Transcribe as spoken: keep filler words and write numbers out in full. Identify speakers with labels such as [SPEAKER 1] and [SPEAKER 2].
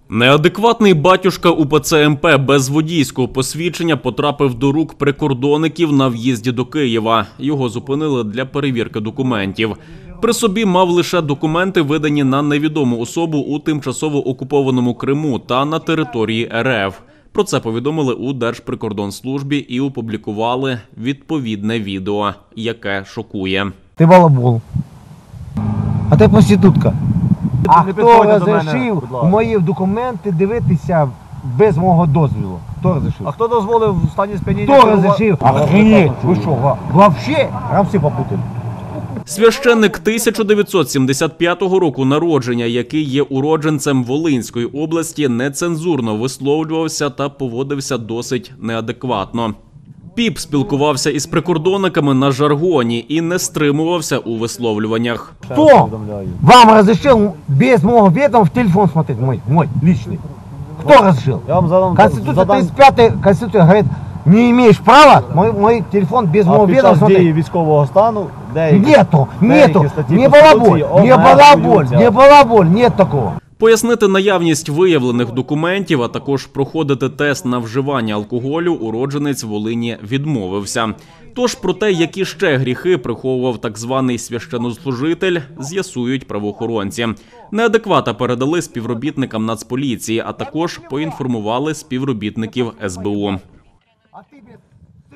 [SPEAKER 1] Неадекватний батюшка УПЦ МП без водійського посвідчення потрапив до рук прикордонників на в'їзді до Києва. Його зупинили для перевірки документів. При собі мав лише документи, видані на невідому особу у тимчасово окупованому Криму та на території РФ. Про це повідомили у Держприкордонслужбі і опублікували відповідне відео, яке шокує.
[SPEAKER 2] Ти балабол, а ти проститутка. А хто розрішив мої документи дивитися без мого дозволу? Хто розрішив?
[SPEAKER 3] А хто дозволив в стані сп'яніння?
[SPEAKER 2] Хто розрішив? Охренеть, ви що, вообще? Нам всі попутали.
[SPEAKER 1] Священник тисяча дев'ятсот сімдесят п'ятого року народження, який є уродженцем Волинської області, нецензурно висловлювався та поводився досить неадекватно. Піп спілкувався із прикордонниками на жаргоні і не стримувався у висловлюваннях.
[SPEAKER 2] Хто вам розрішив без мого відома в телефон смотреть, мой, мой, личный? Кто разрешил?
[SPEAKER 3] Я вам задам,
[SPEAKER 2] Конституция
[SPEAKER 3] задам...
[SPEAKER 2] тридцать пятая Конституция говорит, не имеешь права мой, мой телефон без
[SPEAKER 3] а
[SPEAKER 2] моего ведома смотреть.
[SPEAKER 3] дії військового стану деякі,
[SPEAKER 2] нету, нету,
[SPEAKER 3] статті
[SPEAKER 2] не балаболь, не балаболь, не балаболь, нет такого.
[SPEAKER 1] Пояснити наявність виявлених документів, а також проходити тест на вживання алкоголю уродженець Волині відмовився. Тож про те, які ще гріхи приховував так званий священнослужитель, з'ясують правоохоронці. Неадеквата передали співробітникам Нацполіції, а також поінформували співробітників ес бе у.